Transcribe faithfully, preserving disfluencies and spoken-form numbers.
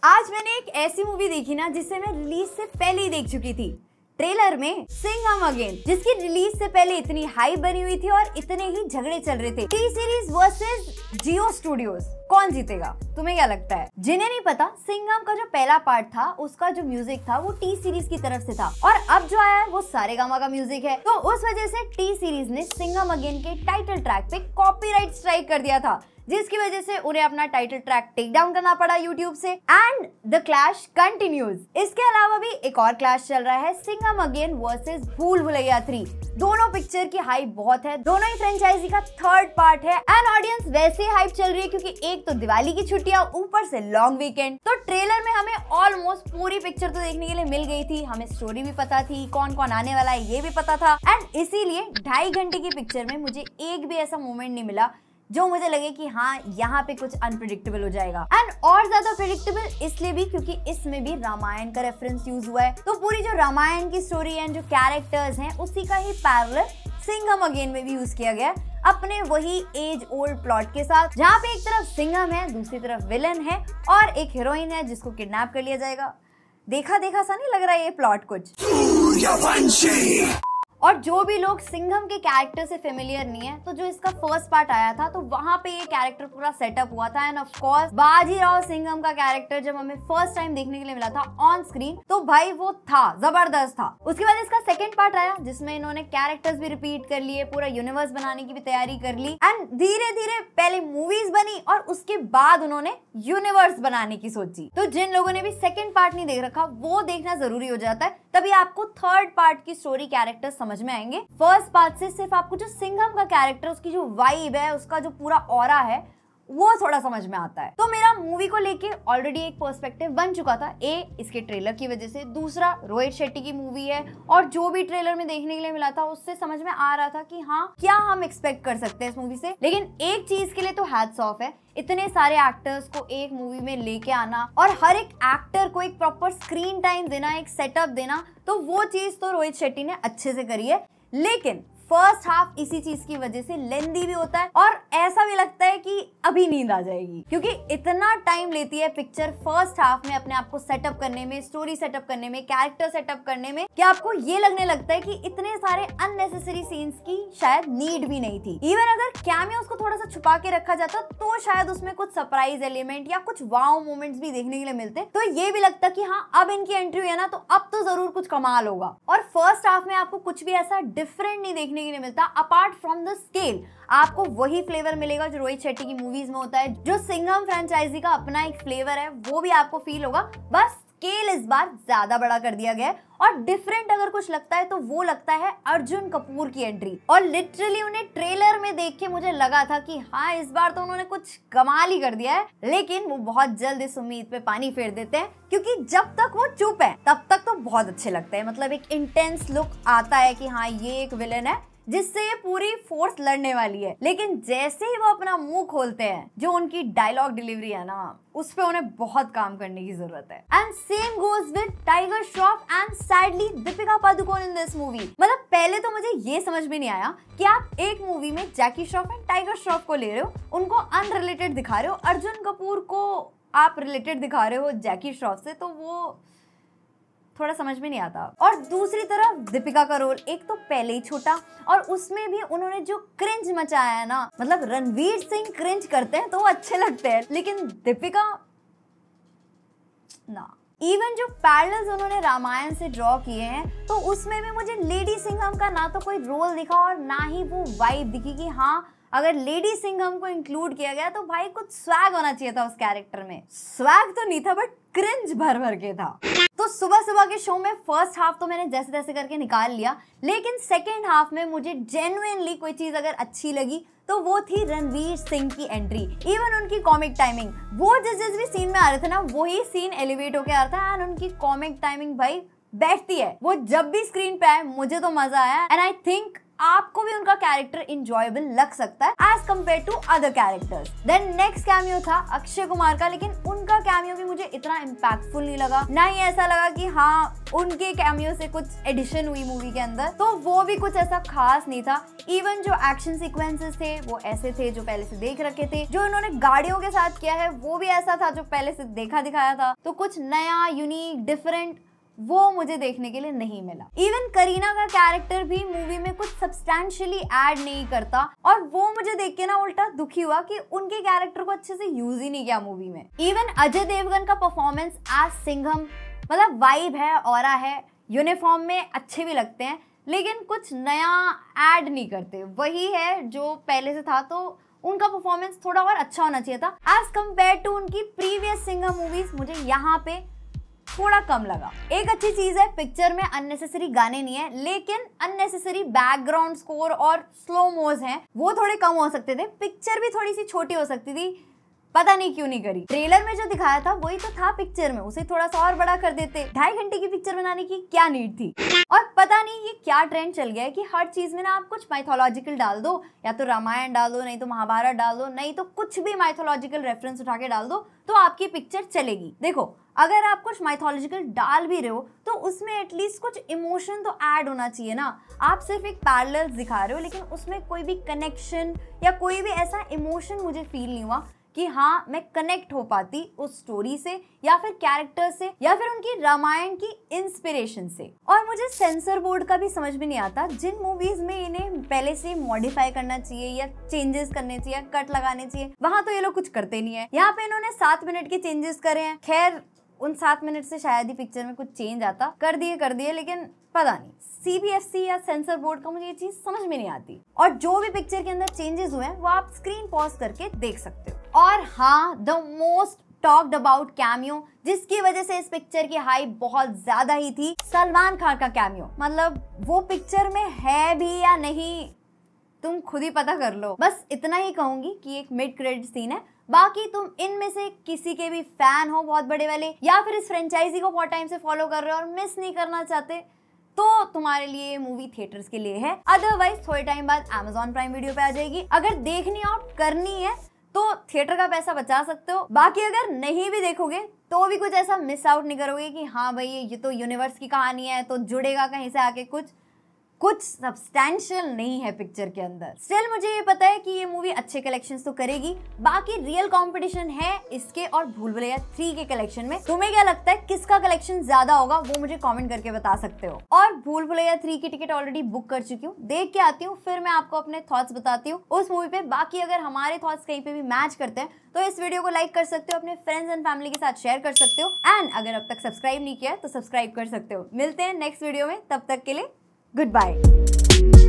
आज मैंने एक ऐसी मूवी देखी ना जिसे मैं रिलीज से पहले ही देख चुकी थी। ट्रेलर में सिंघम अगेन, जिसकी रिलीज से पहले इतनी हाइप बनी हुई थी और इतने ही झगड़े चल रहे थे। T series versus Jio studios, कौन जीतेगा? तुम्हें क्या लगता है? जिन्हें नहीं पता, सिंघम का जो पहला पार्ट था उसका जो म्यूजिक था वो टी सीरीज की तरफ से था और अब जो आया है वो सारेगामा का म्यूजिक है। तो उस वजह से टी सीरीज ने सिंघम अगेन के टाइटल ट्रैक पे कॉपीराइट स्ट्राइक कर दिया था, जिसकी वजह से उन्हें अपना टाइटल ट्रैक टेक डाउन करना पड़ा यूट्यूब से। And the clash continues. इसके अलावा भी एक और क्लैश चल रहा है, Singham again versus Bhool Bhulaiyaa three. दोनों पिक्चर की हाइप बहुत है, दोनों ही फ्रेंचाइजी का थर्ड पार्ट है एंड ऑडियंस वैसे ही हाइप चल रही है क्योंकि एक तो दिवाली की छुट्टियां, ऊपर से लॉन्ग वीकेंड। तो ट्रेलर में हमें ऑलमोस्ट पूरी पिक्चर तो देखने के लिए मिल गई थी, हमें स्टोरी भी पता थी, कौन कौन आने वाला है ये भी पता था। एंड इसीलिए ढाई घंटे की पिक्चर में मुझे एक भी ऐसा मोमेंट नहीं मिला जो मुझे लगे कि हाँ यहाँ पे कुछ अनप्रिडिक्टेबल हो जाएगा। एंड और ज्यादा प्रिडिक्टेबल इसलिए भी क्योंकि इसमें भी रामायण का रेफरेंस यूज हुआ है। तो पूरी जो रामायण की स्टोरी एंड जो कैरेक्टर्स हैं उसी का ही पैरेलल सिंघम अगेन में भी यूज किया गया है, अपने वही एज ओल्ड प्लॉट के साथ, जहाँ पे एक तरफ सिंघम है, दूसरी तरफ विलन है और एक हीरोइन है जिसको किडनैप कर लिया जाएगा। देखा देखा सा नहीं लग रहा है ये प्लॉट कुछ? और जो भी लोग सिंघम के कैरेक्टर से फेमिलियर नहीं है, तो जो इसका फर्स्ट पार्ट आया था तो वहां पे ये कैरेक्टर पूरा सेटअप हुआ था। And of course Bajirao Singham का कैरेक्टर जब हमें फर्स्ट टाइम देखने के लिए मिला था ऑन स्क्रीन, तो भाई वो था जबरदस्त था। उसके बाद इसका सेकंड पार्ट आया जिसमें इन्होंने कैरेक्टर्स भी रिपीट कर लिए, पूरा यूनिवर्स बनाने की भी तैयारी कर ली एंड धीरे धीरे पहले मूवीज बनी और उसके बाद उन्होंने यूनिवर्स बनाने की सोची। तो जिन लोगों ने भी सेकंड पार्ट नहीं देख रखा वो देखना जरूरी हो जाता है, तभी आपको थर्ड पार्ट की स्टोरी कैरेक्टर समझ में आएंगे। फर्स्ट पार्ट से सिर्फ आपको जो सिंघम का कैरेक्टर, उसकी जो वाइब है, उसका जो पूरा ऑरा है वो थोड़ा समझ में आता है। तो मेरा मूवी को लेके ऑलरेडी एक पर्सपेक्टिव बन चुका था, ए इसके ट्रेलर की वजह से, दूसरा रोहित शेट्टी की मूवी है और जो भी ट्रेलर में देखने के लिए मिला था उससे समझ में आ रहा था कि हाँ क्या हम एक्सपेक्ट कर सकते हैं इस मूवी से। लेकिन एक चीज के लिए तो हैट्स ऑफ है, इतने सारे एक्टर्स को एक मूवी में लेके आना और हर एक एक्टर को एक प्रॉपर स्क्रीन टाइम देना, एक सेटअप देना, तो वो चीज तो रोहित शेट्टी ने अच्छे से करी है। लेकिन फर्स्ट हाफ इसी चीज की वजह से लेंदी भी होता है और ऐसा भी लगता है कि अभी नींद आ जाएगी, क्योंकि इतना टाइम लेती है पिक्चर फर्स्ट हाफ में अपने आप को सेटअप करने में, स्टोरी सेटअप करने में, कैरेक्टर सेटअप करने में, कि आपको ये लगने लगता है कि इतने सारे अननेसेसरी सीन्स की शायद नीड भी नहीं थी। इवन अगर कैमियोस को थोड़ा सा छुपा के रखा जाता तो शायद उसमें कुछ सरप्राइज एलिमेंट या कुछ वाओ मोमेंट्स भी देखने के लिए मिलते, तो ये भी लगता कि हाँ अब इनकी एंट्री हुई है ना तो अब तो जरूर कुछ कमाल होगा। और फर्स्ट हाफ में आपको कुछ भी ऐसा डिफरेंट नहीं देखने के लिए मिलता अपार्ट फ्रॉम द स्केल। आपको वही फ्लेवर मिलेगा जो रोहित शेट्टी की मूवीज में होता है, जो सिंघम फ्रेंचाइजी का अपना एक फ्लेवर है वो भी आपको फील होगा, बस स्केल इस बार ज्यादा बड़ा कर दिया गया है। और डिफरेंट अगर कुछ लगता है तो वो लगता है अर्जुन कपूर की एंट्री। और लिटरली उन्हें ट्रेलर में देख के मुझे लगा था कि हाँ इस बार तो उन्होंने कुछ कमाल ही कर दिया है, लेकिन वो बहुत जल्द इस उम्मीद पे पानी फेर देते हैं, क्योंकि जब तक वो चुप है तब तक तो बहुत अच्छे लगते हैं। मतलब एक इंटेंस लुक आता है कि हाँ ये एक विलन है जिससे ये पूरी फोर्स लड़ने वाली है, लेकिन जैसे ही वो अपना मुंह खोलते हैं, जो उनकी डायलॉग डिलीवरी है ना, उस पे उन्हें बहुत काम करने की जरूरत है। And same goes with Tiger Shroff and sadly Deepika Padukone in this movie. मतलब पहले तो मुझे ये समझ में नहीं आया कि आप एक मूवी में जैकी श्रॉफ एंड टाइगर श्रॉफ को ले रहे हो, उनको अनरिलेटेड दिखा रहे हो, अर्जुन कपूर को आप रिलेटेड दिखा रहे हो जैकी श्रॉफ से, तो वो थोड़ा समझ में नहीं आता। और दूसरी तरफ दीपिका का रोल एक तो पहले ही छोटा और उसमें भी उन्होंने जो क्रिंज मचाया है ना, मतलब रणवीर सिंह क्रिंज करते हैं तो वो अच्छे लगते हैं, लेकिन दीपिका ना। इवन जो पैरेलल्स उन्होंने रामायण से ड्रॉ किए हैं तो उसमें भी मुझे लेडी सिंघम का ना तो कोई रोल दिखा और ना ही वो वाइब दिखी कि हाँ अगर लेडी सिंघम को इंक्लूड किया गया तो भाई कुछ स्वैग होना चाहिए था उस कैरेक्टर में। स्वैग तो नहीं था बट क्रिंज भर भर के था। तो सुबह सुबह के शो में फर्स्ट हाफ तो मैंने जैसे तैसे करके निकाल लिया, लेकिन सेकेंड हाफ में मुझे जेन्युइनली कोई चीज अगर अच्छी लगी तो वो थी रणवीर सिंह की एंट्री। इवन उनकी कॉमिक टाइमिंग, वो जिस जिस भी सीन में आ रहे थे ना वही सीन एलिवेट होके आ रहा था एंड उनकी कॉमिक टाइमिंग भाई बैठती है। वो जब भी स्क्रीन पे आए मुझे तो मजा आया एंड आई थिंक आपको भी उनका कैरेक्टर इंजॉयबल लग सकता है as compared to other characters. Then next cameo था अक्षय कुमार का, लेकिन उनका कैमियो भी मुझे इतना इम्पैक्टफुल नहीं लगा, ना ही ऐसा लगा कि हाँ उनके कैमियो से कुछ एडिशन हुई मूवी के अंदर, तो वो भी कुछ ऐसा खास नहीं था। इवन जो एक्शन सीक्वेंसेस थे वो ऐसे थे जो पहले से देख रखे थे, जो इन्होंने गाड़ियों के साथ किया है वो भी ऐसा था जो पहले से देखा दिखाया था, तो कुछ नया यूनिक डिफरेंट वो मुझे देखने के लिए नहीं मिला। इवन करीना का कैरेक्टर भी मूवी में कुछ सब्सटैंशियली ऐड नहीं करता, और वो मुझे देख के ना उल्टा दुखी हुआ कि उनके कैरेक्टर को अच्छे से यूज ही नहीं किया मूवी में। इवन अजय देवगन का परफॉर्मेंस एज सिंघम, मतलब वाइब है, ऑरा है, यूनिफॉर्म में अच्छे भी लगते हैं, लेकिन कुछ नया ऐड नहीं करते, वही है जो पहले से था, तो उनका परफॉर्मेंस थोड़ा और अच्छा होना चाहिए था एज कम्पेयर टू उनकी प्रीवियस सिंघम मूवीज। मुझे यहाँ पे थोड़ा कम लगा। एक अच्छी चीज है पिक्चर में अननेसेसरी गाने नहीं है, लेकिन अननेसेसरी बैकग्राउंड स्कोर और स्लो मोज हैं, वो थोड़े कम हो सकते थे। पिक्चर भी थोड़ी सी छोटी हो सकती थी, पता नहीं क्यों नहीं करी। ट्रेलर में जो दिखाया था वही तो था पिक्चर में, उसे थोड़ा सा और बड़ा कर देते। ढाई घंटे की पिक्चर बनाने की क्या नीड थी। और पता नहीं ये क्या ट्रेंड चल गया है कि हर चीज में ना आप कुछ माइथोलॉजिकल डाल दो, या तो रामायण डाल दो, नहीं तो महाभारत डाल दो, नहीं तो कुछ भी माइथोलॉजिकल रेफरेंस उठा के डाल दो, तो आपकी पिक्चर चलेगी। देखो अगर आप कुछ माइथोलॉजिकल डाल भी रहे हो तो उसमें एटलीस्ट कुछ इमोशन तो ऐड होना चाहिए ना। आप सिर्फ एक पैरेलल दिखा रहे हो, लेकिन उसमें कोई भी कनेक्शन या कोई भी ऐसा इमोशन मुझे फील नहीं हुआ कि हाँ मैं कनेक्ट हो पाती उस स्टोरी से, या फिर कैरेक्टर से, या फिर उनकी रामायण की इंस्पिरेशन से। और मुझे सेंसर बोर्ड का भी समझ में नहीं आता, जिन मूवीज में इन्हें पहले से मॉडिफाई करना चाहिए या चेंजेस करने चाहिए, कट लगाने चाहिए, वहां तो ये लोग कुछ करते नहीं है। यहाँ पे इन्होंने सात मिनट के चेंजेस करे हैं। खैर उन सात मिनट से शायद ही पिक्चर में कुछ चेंज आता, कर दिए कर दिए, लेकिन पता नहीं सीबीएफसी या सेंसर बोर्ड का मुझे ये चीज समझ में नहीं आती। और जो भी पिक्चर के अंदर चेंजेस हुए हैं वो आप स्क्रीन पॉज करके देख सकते हो। और हाँ, the most talked about cameo, जिसकी वजह से इस पिक्चर की हाइप बहुत ज्यादा ही थी, सलमान खान का कैमियो। मतलब वो पिक्चर में है भी या नहीं तुम खुद ही पता कर लो। बस इतना ही कहूंगी कि एक मिड क्रेडिट सीन है, बाकी तुम इनमें से किसी के भी फैन हो बहुत बड़े वाले, या फिर इस फ्रेंचाइजी को बहुत टाइम से फॉलो कर रहे हो और मिस नहीं करना चाहते, तो तुम्हारे लिए ये मूवी थिएटर्स के लिए है। अदरवाइज थोड़े टाइम बाद Amazon प्राइम वीडियो पे आ जाएगी। अगर देखनी और करनी है तो थिएटर का पैसा बचा सकते हो। बाकी अगर नहीं भी देखोगे तो भी कुछ ऐसा मिस आउट नहीं करोगे कि हाँ भाई ये तो यूनिवर्स की कहानी है तो जुड़ेगा कहीं से आके, कुछ कुछ सब्सटैंशियल नहीं है पिक्चर के अंदर। स्टिल मुझे ये पता है कि ये मूवी अच्छे कलेक्शंस तो करेगी। बाकी रियल कंपटीशन है इसके और भूल भुलैया थ्री के कलेक्शन में। तुम्हें क्या लगता है किसका कलेक्शन ज्यादा होगा, वो मुझे कमेंट करके बता सकते हो। और भूल भुलैया थ्री की टिकट ऑलरेडी बुक कर चुकी हूँ, देख के आती हूँ, फिर मैं आपको अपने थॉट्स बताती हूँ उस मूवी पे। बाकी अगर हमारे थॉट्स कहीं पे भी मैच करते हैं तो इस वीडियो को लाइक कर सकते हो, अपने फ्रेंड्स एंड फैमिली के साथ शेयर कर सकते हो, एंड अगर अब तक सब्सक्राइब नहीं किया है तो सब्सक्राइब कर सकते हो। मिलते हैं नेक्स्ट वीडियो में, तब तक के लिए गुड बाय।